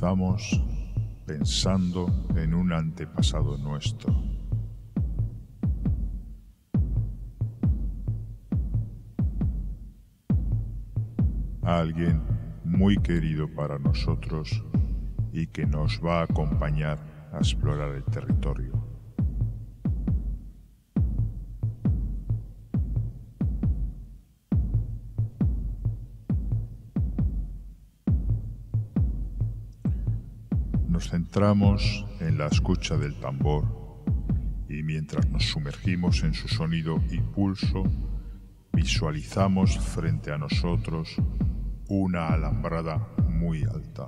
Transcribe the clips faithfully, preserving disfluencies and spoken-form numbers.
Comenzamos pensando en un antepasado nuestro. Alguien muy querido para nosotros y que nos va a acompañar a explorar el territorio. Nos centramos en la escucha del tambor y mientras nos sumergimos en su sonido y pulso, visualizamos frente a nosotros una alambrada muy alta.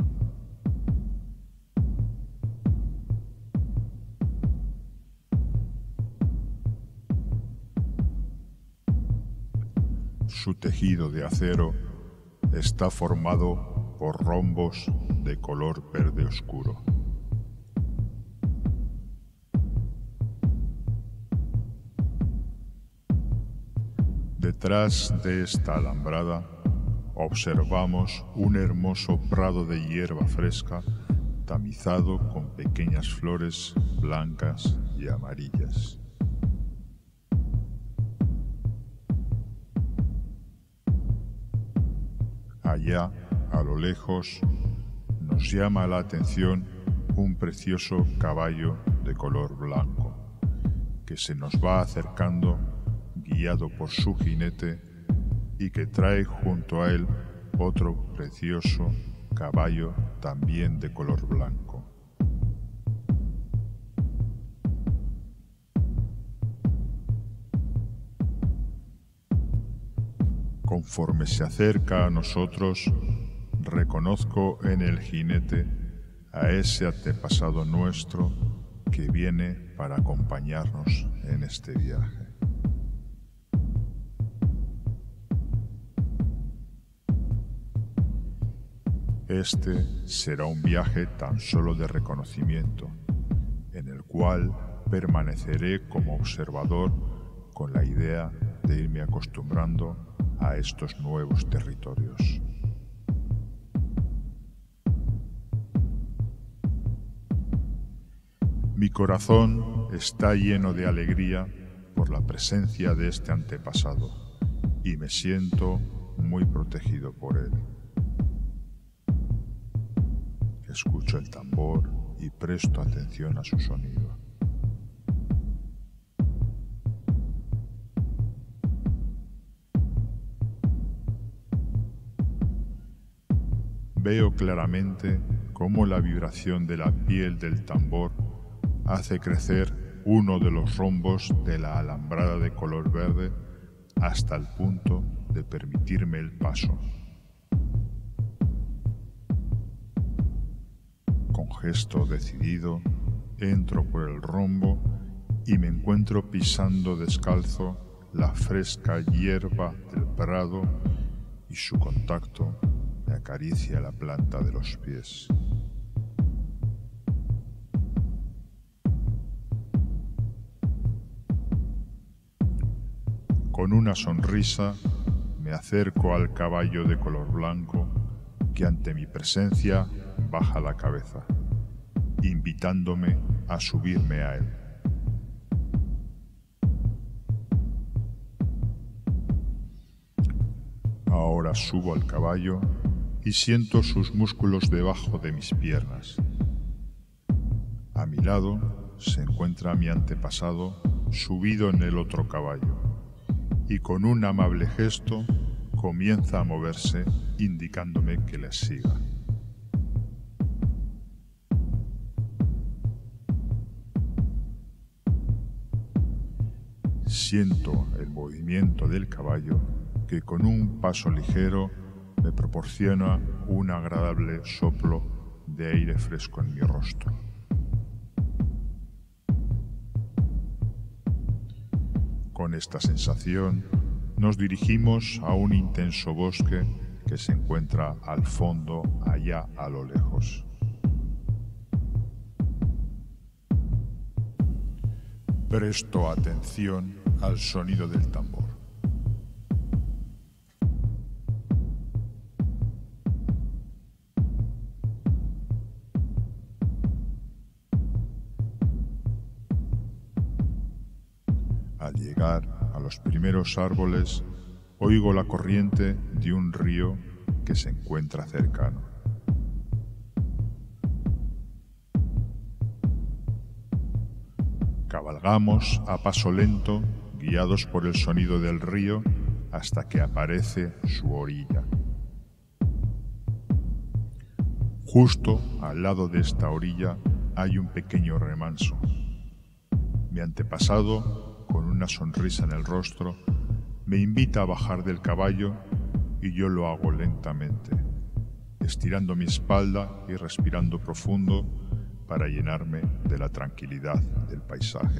Su tejido de acero está formado por rombos de color verde oscuro. Detrás de esta alambrada observamos un hermoso prado de hierba fresca tamizado con pequeñas flores blancas y amarillas. Allá, a lo lejos, nos llama la atención un precioso caballo de color blanco que se nos va acercando guiado por su jinete y que trae junto a él otro precioso caballo también de color blanco. Conforme se acerca a nosotros, reconozco en el jinete a ese antepasado nuestro que viene para acompañarnos en este viaje. Este será un viaje tan solo de reconocimiento, en el cual permaneceré como observador con la idea de irme acostumbrando a estos nuevos territorios. Mi corazón está lleno de alegría por la presencia de este antepasado y me siento muy protegido por él. Escucho el tambor y presto atención a su sonido. Veo claramente cómo la vibración de la piel del tambor hace crecer uno de los rombos de la alambrada de color verde hasta el punto de permitirme el paso. Con gesto decidido, entro por el rombo y me encuentro pisando descalzo la fresca hierba del prado y su contacto me acaricia la planta de los pies. Con una sonrisa me acerco al caballo de color blanco que ante mi presencia baja la cabeza, invitándome a subirme a él. Ahora subo al caballo y siento sus músculos debajo de mis piernas. A mi lado se encuentra mi antepasado subido en el otro caballo y con un amable gesto comienza a moverse indicándome que les siga. Siento el movimiento del caballo que con un paso ligero me proporciona un agradable soplo de aire fresco en mi rostro. Con esta sensación nos dirigimos a un intenso bosque que se encuentra al fondo, allá a lo lejos. Presto atención al sonido del tambor. Al llegar a los primeros árboles, oigo la corriente de un río que se encuentra cercano. Cabalgamos a paso lento, guiados por el sonido del río, hasta que aparece su orilla. Justo al lado de esta orilla hay un pequeño remanso. Mi antepasado, con una sonrisa en el rostro, me invita a bajar del caballo y yo lo hago lentamente, estirando mi espalda y respirando profundo para llenarme de la tranquilidad del paisaje.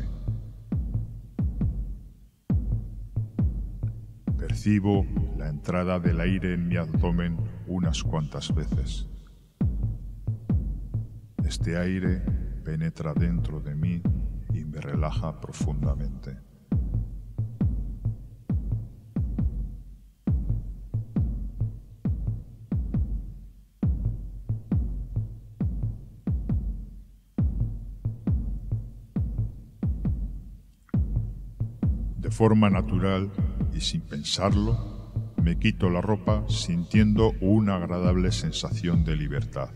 Percibo la entrada del aire en mi abdomen unas cuantas veces. Este aire penetra dentro de mí y me relaja profundamente. De forma natural y sin pensarlo, me quito la ropa sintiendo una agradable sensación de libertad.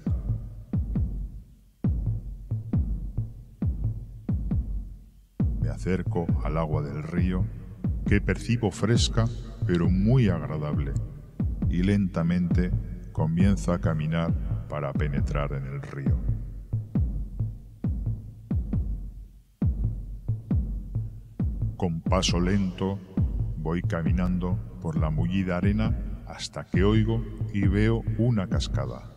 Me acerco al agua del río, que percibo fresca pero muy agradable, y lentamente comienzo a caminar para penetrar en el río. Con paso lento voy caminando por la mullida arena hasta que oigo y veo una cascada.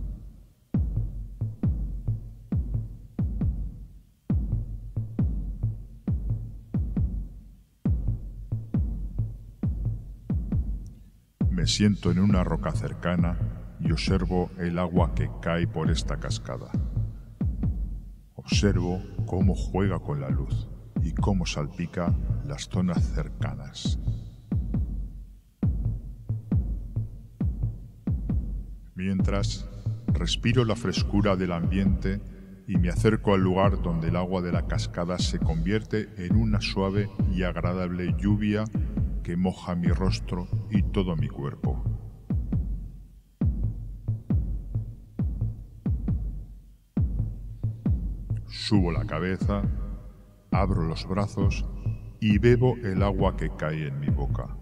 Me siento en una roca cercana y observo el agua que cae por esta cascada. Observo cómo juega con la luz y cómo salpica las zonas cercanas. Mientras, respiro la frescura del ambiente y me acerco al lugar donde el agua de la cascada se convierte en una suave y agradable lluvia que moja mi rostro y todo mi cuerpo. Subo la cabeza, abro los brazos y bebo el agua que cae en mi boca.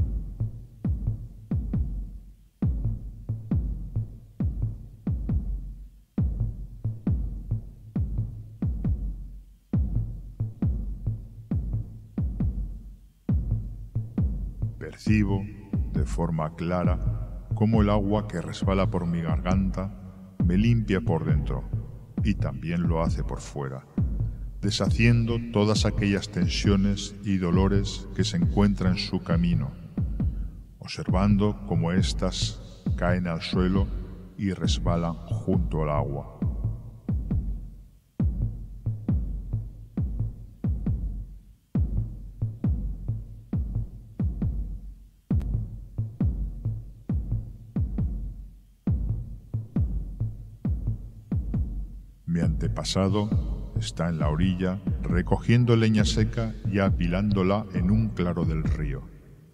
Percibo de forma clara cómo el agua que resbala por mi garganta me limpia por dentro y también lo hace por fuera, deshaciendo todas aquellas tensiones y dolores que se encuentran en su camino, observando cómo éstas caen al suelo y resbalan junto al agua. Mi antepasado está en la orilla recogiendo leña seca y apilándola en un claro del río.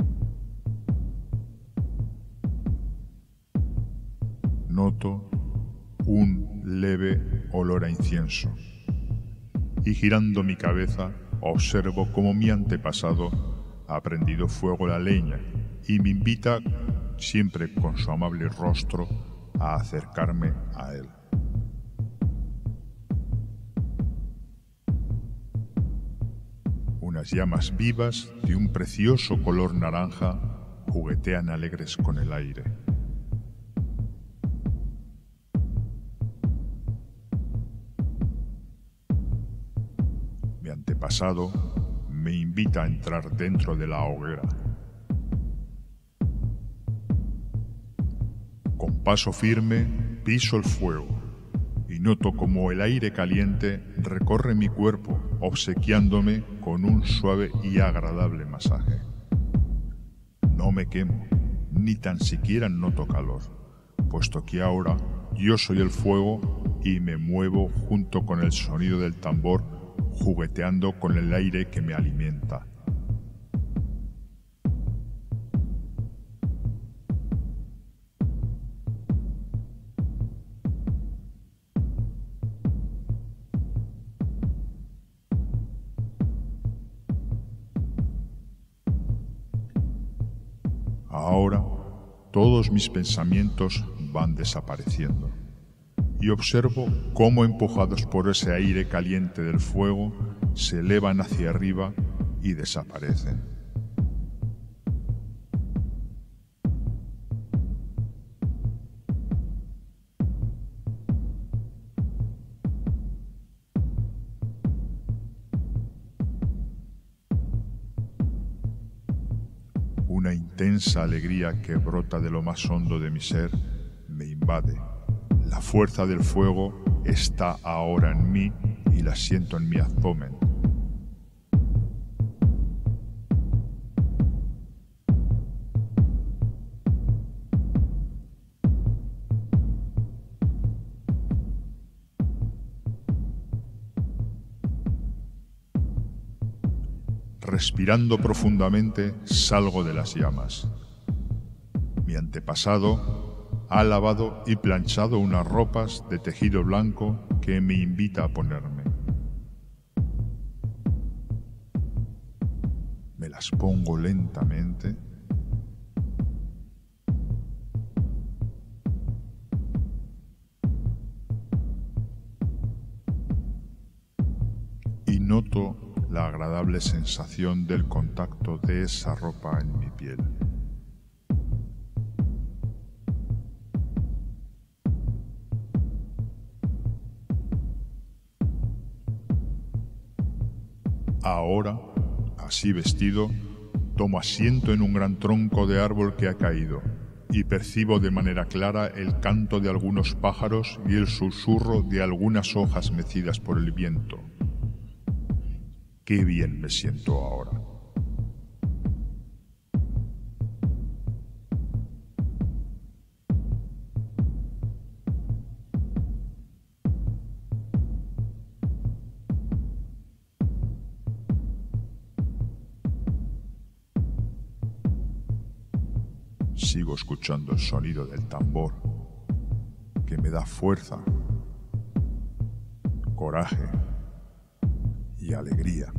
Noto un leve olor a incienso y girando mi cabeza observo cómo mi antepasado ha prendido fuego la leña y me invita, siempre con su amable rostro, a acercarme a él. Unas llamas vivas de un precioso color naranja juguetean alegres con el aire. Mi antepasado me invita a entrar dentro de la hoguera. Con paso firme piso el fuego y noto como el aire caliente recorre mi cuerpo, obsequiándome con un suave y agradable masaje. No me quemo, ni tan siquiera noto calor, puesto que ahora yo soy el fuego y me muevo junto con el sonido del tambor, jugueteando con el aire que me alimenta, Ahora todos mis pensamientos van desapareciendo y observo cómo, empujados por ese aire caliente del fuego, se elevan hacia arriba y desaparecen. Una intensa alegría que brota de lo más hondo de mi ser me invade. La fuerza del fuego está ahora en mí y la siento en mi abdomen. Respirando profundamente, salgo de las llamas. Mi antepasado ha lavado y planchado unas ropas de tejido blanco que me invita a ponerme. Me las pongo lentamente y noto la agradable sensación del contacto de esa ropa en mi piel. Ahora, así vestido, tomo asiento en un gran tronco de árbol que ha caído y percibo de manera clara el canto de algunos pájaros y el susurro de algunas hojas mecidas por el viento. Qué bien me siento ahora. Sigo escuchando el sonido del tambor, que me da fuerza, coraje y alegría.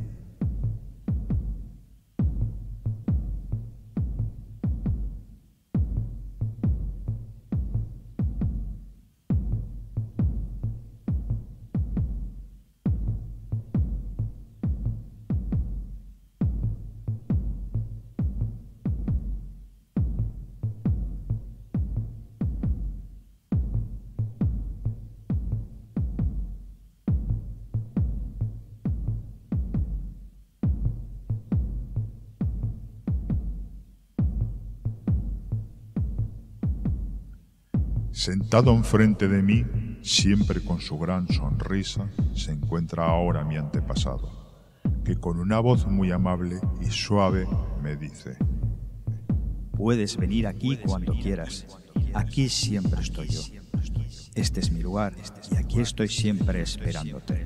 Sentado enfrente de mí, siempre con su gran sonrisa, se encuentra ahora mi antepasado, que con una voz muy amable y suave me dice: Puedes venir aquí cuando quieras. Aquí siempre estoy yo. Este es mi lugar y aquí estoy siempre esperándote.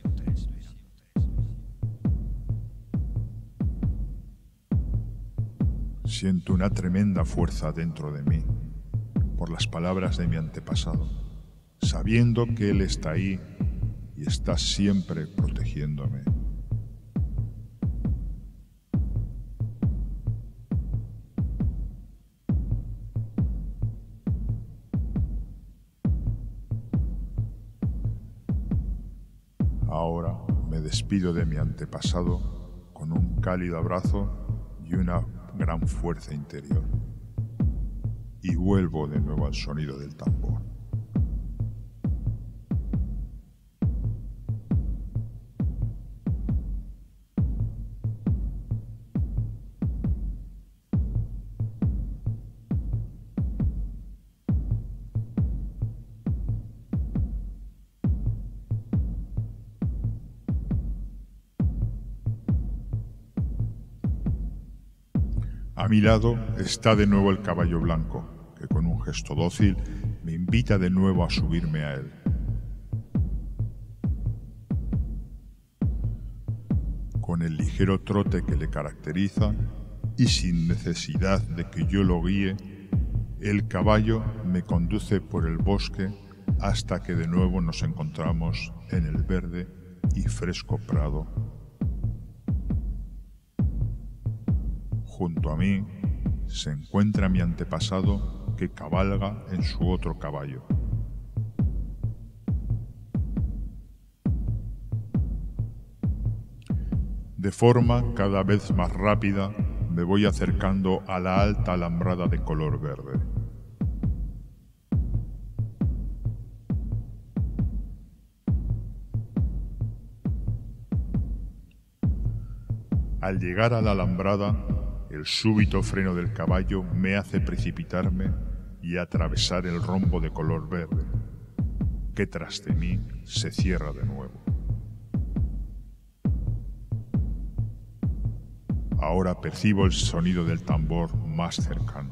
Siento una tremenda fuerza dentro de mí por las palabras de mi antepasado, sabiendo que él está ahí y está siempre protegiéndome. Ahora me despido de mi antepasado con un cálido abrazo y una gran fuerza interior. Y vuelvo de nuevo al sonido del tambor. A mi lado está de nuevo el caballo blanco, que con un gesto dócil me invita de nuevo a subirme a él. Con el ligero trote que le caracteriza y sin necesidad de que yo lo guíe, el caballo me conduce por el bosque hasta que de nuevo nos encontramos en el verde y fresco prado. Junto a mí se encuentra mi antepasado que cabalga en su otro caballo. De forma cada vez más rápida me voy acercando a la alta alambrada de color verde. Al llegar a la alambrada, el súbito freno del caballo me hace precipitarme y atravesar el rombo de color verde, que tras de mí se cierra de nuevo. Ahora percibo el sonido del tambor más cercano.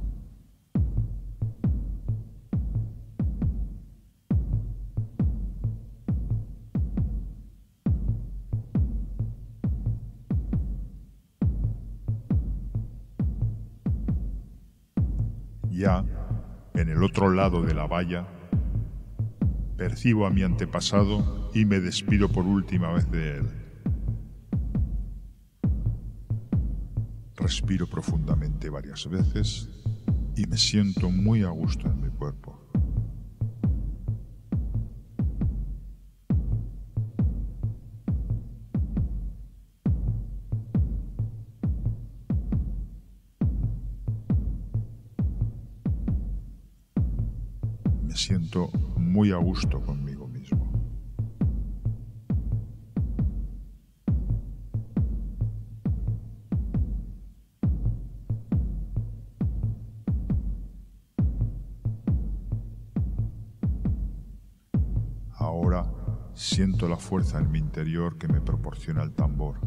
Ya, en el otro lado de la valla, percibo a mi antepasado y me despido por última vez de él. Respiro profundamente varias veces y me siento muy a gusto en mi cuerpo. Me siento muy a gusto conmigo mismo. Ahora siento la fuerza en mi interior que me proporciona el tambor.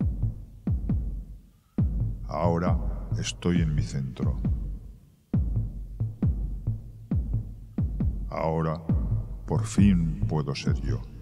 Ahora estoy en mi centro. Ahora, por fin puedo ser yo.